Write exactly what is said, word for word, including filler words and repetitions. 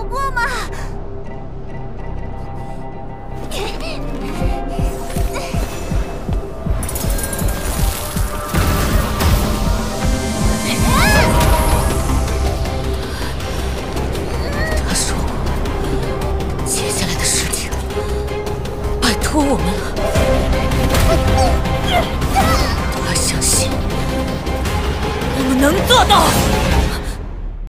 不过吗？ 他说过，接下来的事情拜托我们了。他相信我们能做到。